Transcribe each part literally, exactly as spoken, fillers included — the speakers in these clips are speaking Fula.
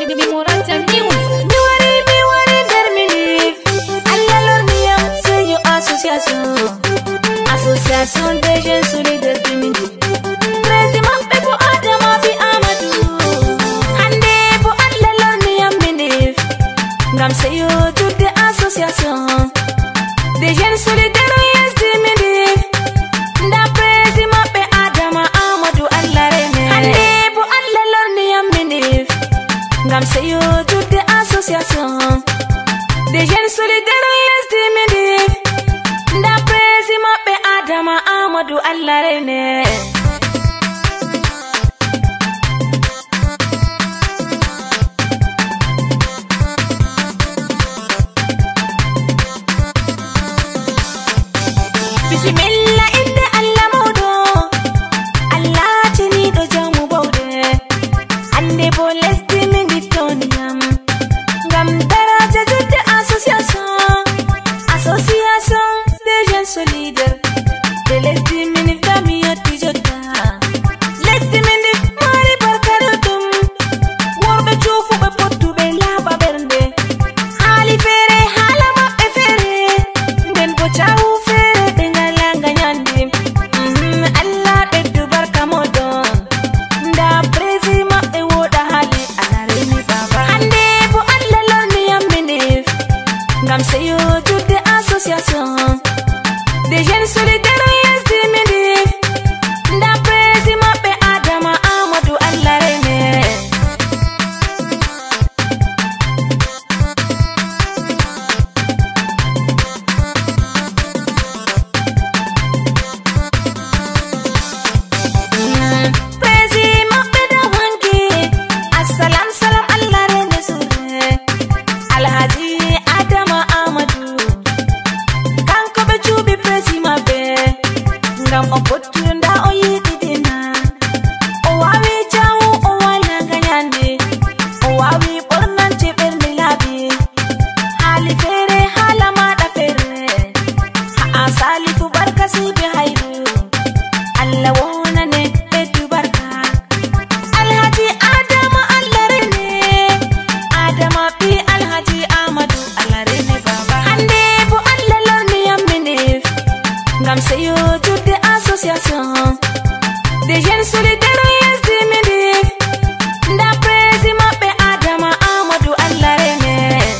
Association des jeunes solidaires du Midi. Président Bebo Adama Bi Amadou. Hande bo Allah lorni yamminif. Ngam sayo toute association des jeunes solidaires du Midi. Nda président Be Adama Amadou Allah rene. Hande bo Allah lorni yamminif. Ngam sayo toute association des jeunes solidaires du Midi. Nda président Be Adama Amadou Allah rene. Bismillah inde Allah mawdo Allah tini do jamu bawde ande bo lesdi min diftoniam ngam daraja jodde association association des jeunes solidaires de lesdi min famiyoti jotta lesdi min dif mari barkarutum worbe jufu be pottu be laba bernde hali fere hala mabbe fere den bo chawu sayo toute association des jeunes solidaires du Midi. Nda président Be Adama Amadou Allah rene. Président Be da wangi assalam salam Allah rene sure Alhaji Adama ngam o pottunda o yiɗiɗina o wawi jawu o waylanga nyande o wawi ɓornante ɓernde laabi haali feere haala maɗa feere ha'a salifu barka sibe hayru Allah wonane ɓeddu barka Alhaji Adama Allah rene Adama bi Alhaji Amadou Allah rene baba hande bo Allah lorni yamminif ngam sayo association des jeunes solidaires du Midi. Nda président Be Adama Amadou Allah rene.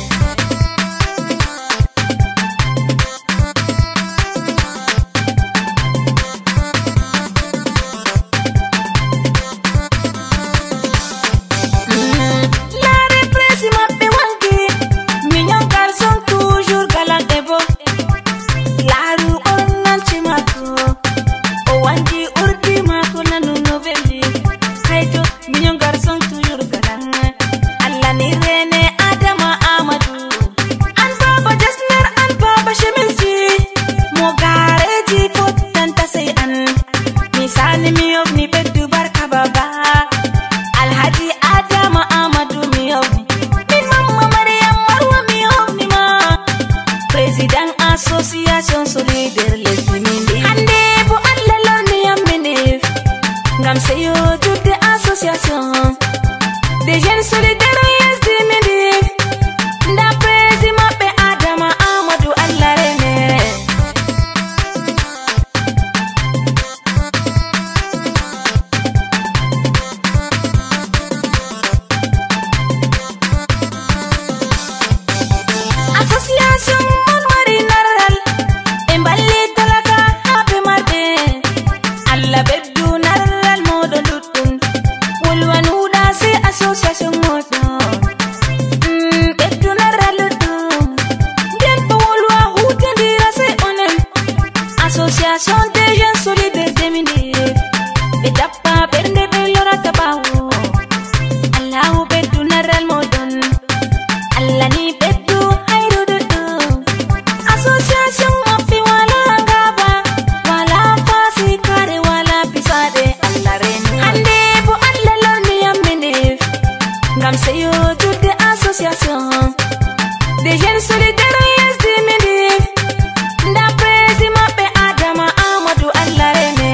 La président Be wangi mignon garçon toujours galant et beau. La rue ornante chimako. Wangi urdi mako nanu novelli hayto mignon garçon toujours galang Allah ni rene Adama Amadou an baba jasner an baba shemilji mo gareji fotanta say an misani mi yobni beddu barka baba Alhaji Adama Amadou mi yobni min mamma Maryam Marwa mi yobni ma président association solidaire lesdi Midi hande bo ngam sayo toute association des jeunes solidaires du Midi. Nda président Be Adama Amadou Allah rene. Association mon mari naral e mballi talaka habe marde Allah beddu naral modo luttun wulwanuda se association modo mm beddu naral luttun den bo wulwa hutendira se onen association des jeunes solidaires du Midi be tappa bernde be lorata bawo Allahu beddu naral modon Allah ni beddu hayru duddu association mafi wala ngaba wala fasi kare wala pisade Allah rene hande bo Allah lorni yamminif ngam sayo toute association des jeunes solidaires du Midi. Nda président Be Adama Amadou Allah rene.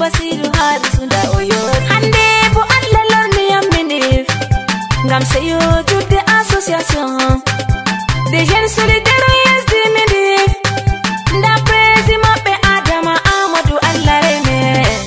basiru harisu da oyo hande bo Allah lorni amminif ngam seyo jude association des jeunes solidaires estimidif nda presi maɓɓe Adama Amadou Allah reme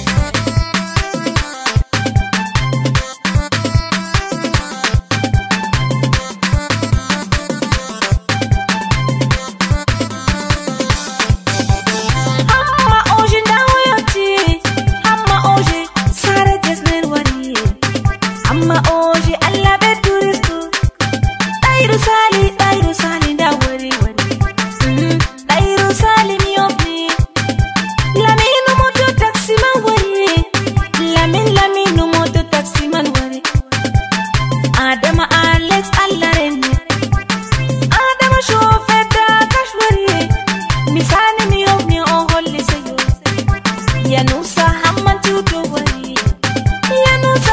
amma oje Allah be turistu dairu sali dairu sali da wari wari dairu sali mi ofni laminu moto taxi man wari lamin laminu moto taxi man wari Adama Alex Allah renne Adama chauffeur da cash wari misani mi ofni o holli sayo ya nusa hamman tuto wari ya nusa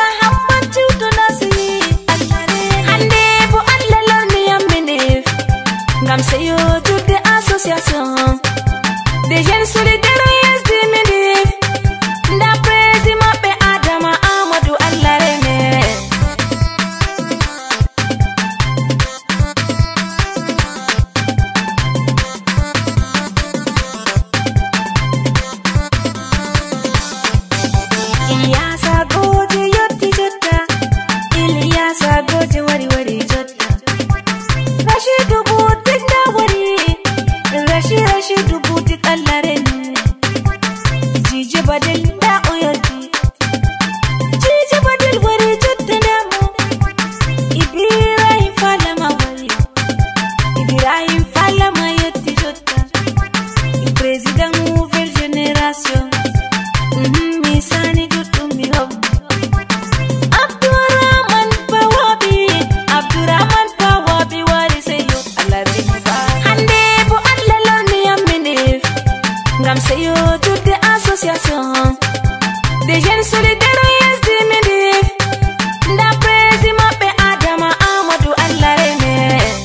ngam seyo jude association des jeunes solidaires estimidif nda presi maɓɓe Adama Amadou Allah reme Ilyasa goje yotti jotta Ilyasa goje wari wari jotta Rashidu butik da wari Rashi Rashidu butik Allah rene Jiji badil da oyoti Jiji badil wari jotta namu Ibrahim Falama wari Ibrahim Falama yotti jotta President nouvelle génération Misani dutum mi hob Abdurrahman Bawabi Abdurrahman Bawabi wari seyo Allah rene ba hande bo Allah lorni amminif ngam seyo jude association des jeunes solidaires estimidif nda presi maɓɓe Adama Amadou Allah rene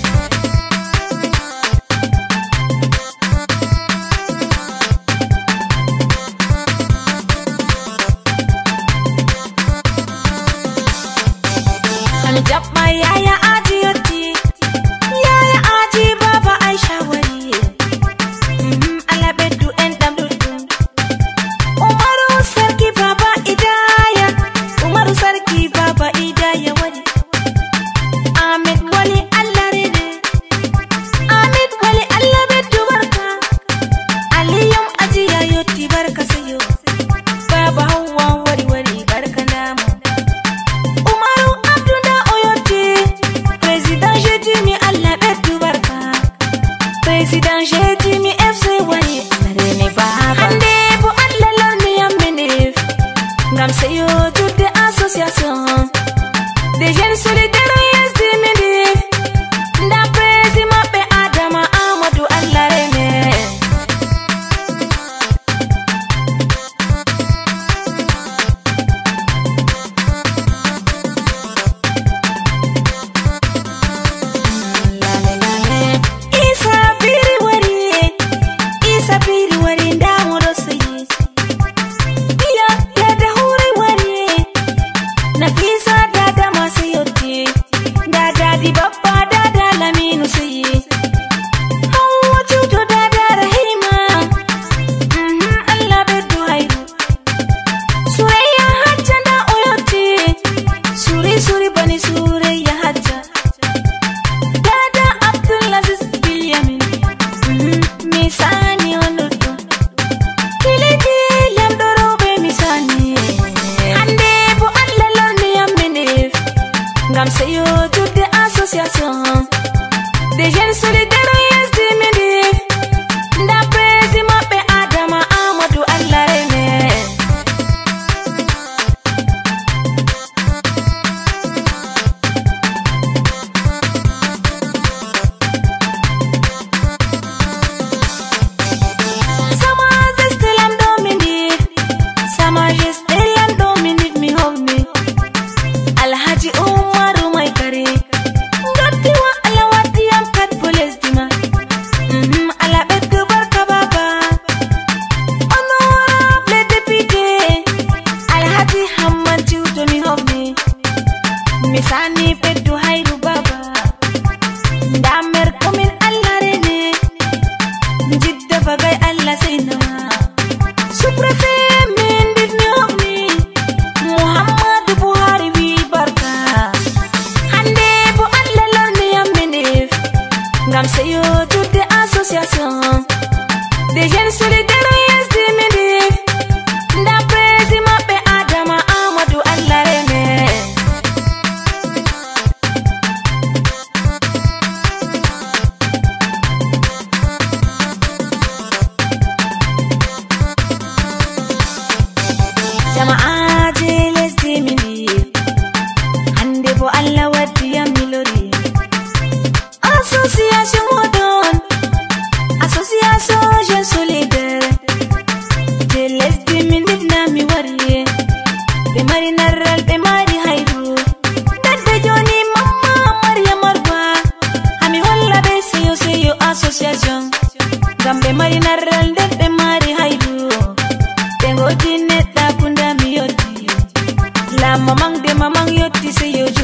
Hani jabba yaya aji yotti yaya aji baba Aisha wari Allah beddu en dam duddum Umaru sarki baba Idaya Umaru sarki baba Idaya wari Ahmed wali Allah rene Ahmed wali Allah beddu barka Aliyum aji ya yotti barka sayo Baba Hawa wari wari barka namu Umaru Abdunda oyoti President Jetimi Allah beddu barka President Jetimi F C wari Allah rene baba hande bo Allah lorni amminif ngam seyo jude association des jeunes solidaires estimidif nda presi maɓɓe Adama Amadou Allah rene Isa biri wari Isa biri wari nda moro sayi Ya ya da hore wari gambe mari narral nden ɓe mari haydu ɓe ngodi neɗɗa kunda mi yotti la mamang de mamang yotti se yo